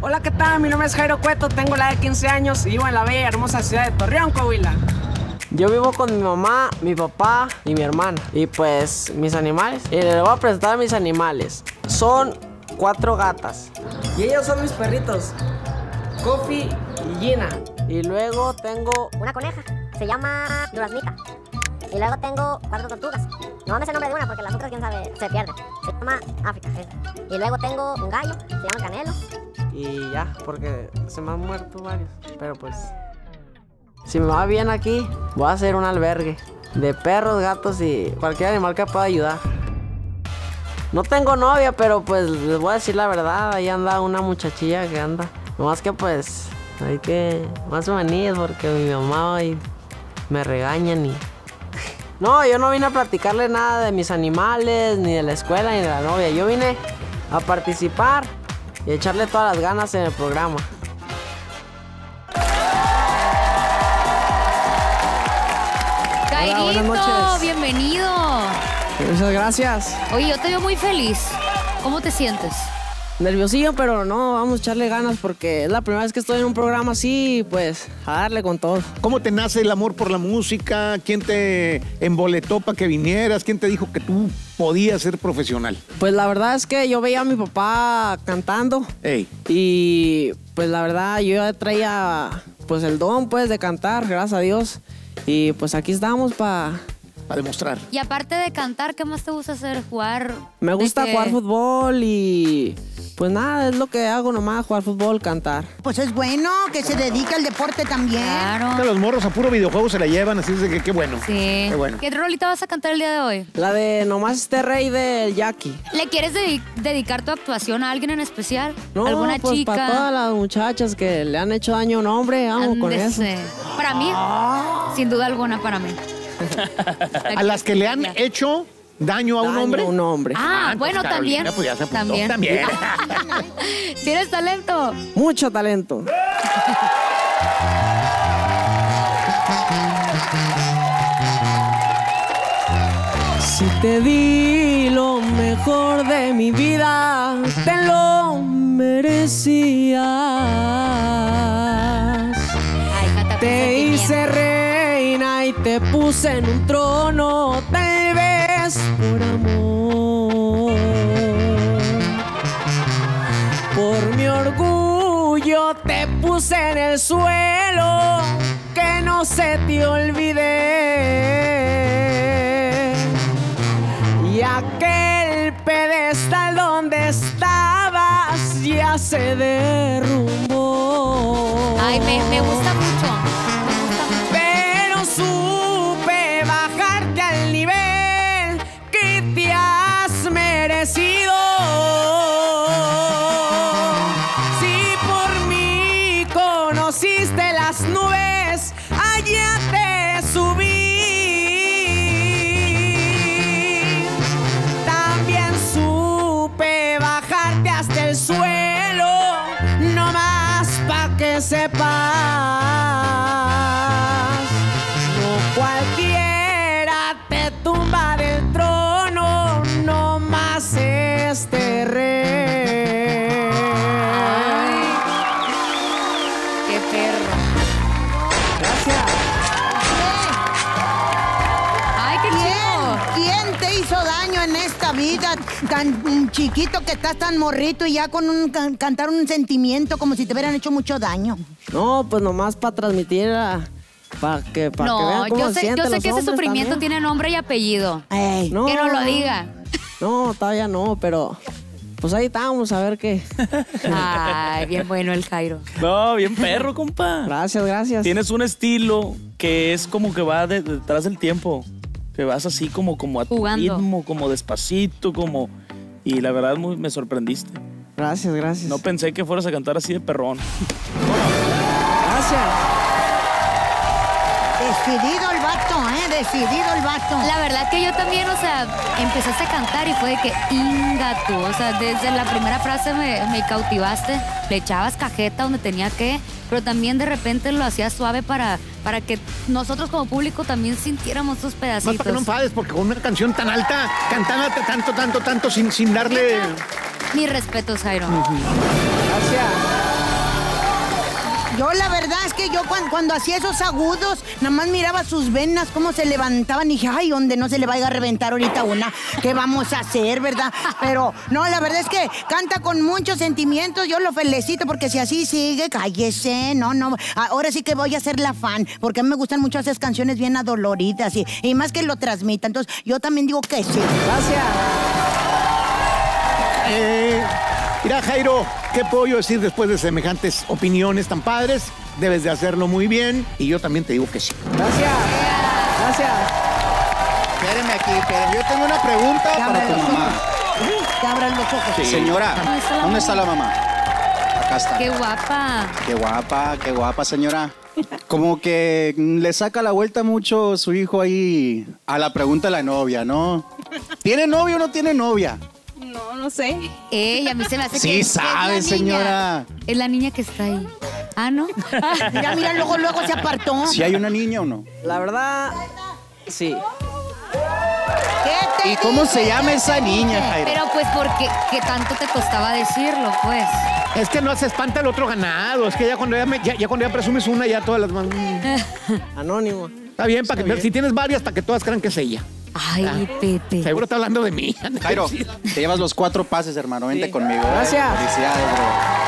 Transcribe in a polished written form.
Hola, ¿qué tal? Mi nombre es Jairo Cueto, tengo la de 15 años y vivo en la bella y hermosa ciudad de Torreón, Coahuila. Yo vivo con mi mamá, mi papá y mi hermana. Y pues mis animales. Y les voy a presentar a mis animales. Son 4 gatas. Y ellos son mis perritos, Coffee y Gina. Y luego tengo una coneja, se llama Duraznita. Y luego tengo 4 tortugas. No me sé el nombre de una porque las otras, quién sabe, se pierden. Se llama África. Y luego tengo un gallo, se llama Canelo. Y ya, porque se me han muerto varios. Pero pues, si me va bien aquí, voy a hacer un albergue de perros, gatos y cualquier animal que pueda ayudar. No tengo novia, pero pues les voy a decir la verdad. Ahí anda una muchachilla que anda. Nomás que pues, hay que más o menos porque mi mamá ahí me regañan y... No, yo no vine a platicarle nada de mis animales, ni de la escuela, ni de la novia. Yo vine a participar y echarle todas las ganas en el programa. Jairito, hola, buenas noches. Bienvenido. Muchas gracias. Oye, yo te veo muy feliz. ¿Cómo te sientes? Nerviosillo, pero no, vamos a echarle ganas porque es la primera vez que estoy en un programa así, pues a darle con todo. ¿Cómo te nace el amor por la música? ¿Quién te emboletó para que vinieras? ¿Quién te dijo que tú podías ser profesional? Pues la verdad es que yo veía a mi papá cantando. Ey. Y pues la verdad yo ya traía pues el don pues de cantar, gracias a Dios. Y pues aquí estamos para demostrar. Y aparte de cantar, ¿qué más te gusta hacer? ¿Jugar? Me gusta jugar fútbol y pues nada, es lo que hago nomás, jugar fútbol, cantar. Pues es bueno que se dedique al deporte también. Claro. Los morros a puro videojuego se la llevan, así es de que qué bueno. Sí. Qué bueno. ¿Qué rolita vas a cantar el día de hoy? La de Nomás este rey del Jackie. ¿Le quieres dedicar tu actuación a alguien en especial? No, ¿Alguna pues chica? para todas las muchachas que le han hecho daño a un hombre, vamos con eso. Ándese. Para mí, sin duda alguna, para mí. A las que le han hecho daño a un hombre. A un hombre. Ah, bueno, Carolina, también. pues ya se apuntó. También. También. ¿Tienes talento? Mucho talento. Si te di lo mejor de mi vida, te lo merecías. Ay, canta con Te sentimiento. hice reina y te puse en un trono, tal vez por amor. Por mi orgullo te puse en el suelo, que no se te olvide. Y aquel pedestal donde estabas ya se derrumbó. Ay, me gusta mucho. Pero supe bajarte al nivel que te has merecido. Si por mí conociste las nubes, allá te subí. También supe bajarte hasta el suelo, no más pa' que sepas. No cualquiera te tumba del trono, no más este rey. Qué perro. Gracias. Ay, qué chido. ¿Quién te hizo daño en esta vida? Tan chiquito que estás, tan morrito y ya con cantar un sentimiento como si te hubieran hecho mucho daño. No, pues nomás para transmitir para que vean No, cómo yo se sé sienten que los ese hombres sufrimiento también. tiene nombre y apellido. Ey. No, Que no lo diga. No, todavía no, pero pues ahí estamos a ver qué. Ay, bien bueno el Jairo. No, bien perro, compa. Gracias, gracias. Tienes un estilo que es como que va detrás del tiempo. Que vas así como a tu Jugando. ritmo, como despacito, como... Y la verdad me sorprendiste. Gracias, gracias. No pensé que fueras a cantar así de perrón. Gracias. Decidido el vato, decidido el vato. La verdad que yo también, o sea, empezaste a cantar y fue de que ingato. O sea, desde la primera frase me cautivaste. Le echabas cajeta donde tenía que, pero también de repente lo hacías suave para que nosotros como público también sintiéramos sus Más pedacitos. para que no enfades, porque con una canción tan alta, cantando tanto, sin darle... Mis respetos, Jairo. Gracias. Yo la verdad es que yo cuando hacía esos agudos, nada más miraba sus venas, cómo se levantaban y dije, ay, donde no se le vaya a reventar ahorita una, ¿qué vamos a hacer, verdad? Pero no, la verdad es que canta con muchos sentimientos, yo lo felicito porque si así sigue, cállese, no, ahora sí que voy a ser la fan, porque a mí me gustan mucho esas canciones bien adoloridas y más que lo transmitan, entonces yo también digo que sí. Gracias. Mira, Jairo, ¿qué puedo yo decir después de semejantes opiniones tan padres? Debes de hacerlo muy bien y yo también te digo que sí. Gracias. Gracias. Espérenme aquí, yo tengo una pregunta para tu mamá. Te abran los ojos. Sí. Señora, ¿dónde está la mamá? Acá está. Qué guapa. Qué guapa, señora. Como que le saca la vuelta mucho su hijo ahí a la pregunta de la novia, ¿no? ¿Tiene novio o no tiene novia? No sé. A mí se me hace Sí que sabe, es la niña. señora. Es la niña que está ahí. Ah, ¿no? Mira, luego se apartó. ¿Si hay una niña o no? La verdad, sí. ¿Qué te ¿Y cómo se llama esa niña, Jairo? Pero pues porque qué tanto te costaba decirlo, pues. Es que no se espanta el otro ganado. Es que ya cuando ya presumes una, ya todas las demás. Anónimo. Está bien, para que si tienes varias, para que todas crean que es ella. Ay, Pepe. Seguro está hablando de mí. Jairo, te llevas los 4 pases, hermano. Vente Sí. conmigo. Gracias. Felicidades, bro.